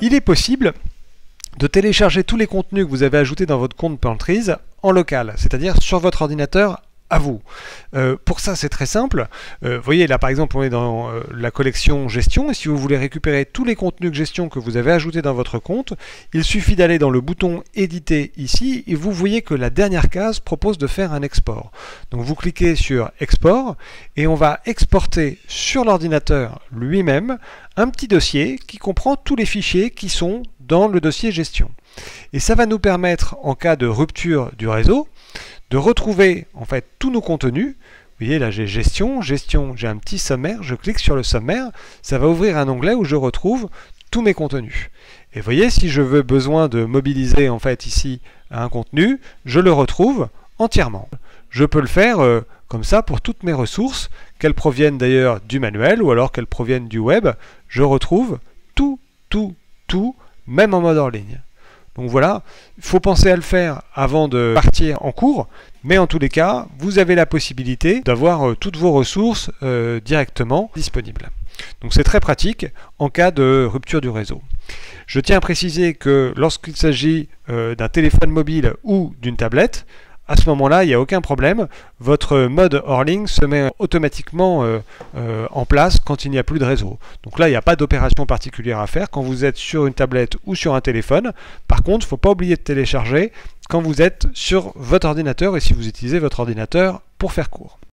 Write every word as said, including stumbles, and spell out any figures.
Il est possible de télécharger tous les contenus que vous avez ajoutés dans votre compte Pantries en local, c'est-à-dire sur votre ordinateur à vous. Euh, pour ça, c'est très simple. Euh, vous voyez, là, par exemple, on est dans euh, la collection gestion, et si vous voulez récupérer tous les contenus de gestion que vous avez ajoutés dans votre compte, il suffit d'aller dans le bouton éditer ici, et vous voyez que la dernière case propose de faire un export. Donc vous cliquez sur export, et on va exporter sur l'ordinateur lui-même un petit dossier qui comprend tous les fichiers qui sont dans le dossier gestion. Et ça va nous permettre, en cas de rupture du réseau, de retrouver en fait tous nos contenus. Vous voyez là, j'ai gestion, gestion, j'ai un petit sommaire, je clique sur le sommaire, ça va ouvrir un onglet où je retrouve tous mes contenus. Et vous voyez, si je veux besoin de mobiliser en fait ici un contenu, je le retrouve entièrement. Je peux le faire euh, comme ça pour toutes mes ressources, qu'elles proviennent d'ailleurs du manuel ou alors qu'elles proviennent du web, je retrouve tout, tout, tout, même en mode hors ligne. Donc voilà, il faut penser à le faire avant de partir en cours, mais en tous les cas, vous avez la possibilité d'avoir euh, toutes vos ressources euh, directement disponibles. Donc c'est très pratique en cas de rupture du réseau. Je tiens à préciser que lorsqu'il s'agit euh, d'un téléphone mobile ou d'une tablette, à ce moment-là, il n'y a aucun problème. Votre mode hors ligne se met automatiquement euh, euh, en place quand il n'y a plus de réseau. Donc là, il n'y a pas d'opération particulière à faire quand vous êtes sur une tablette ou sur un téléphone. Par contre, il ne faut pas oublier de télécharger quand vous êtes sur votre ordinateur et si vous utilisez votre ordinateur pour faire court.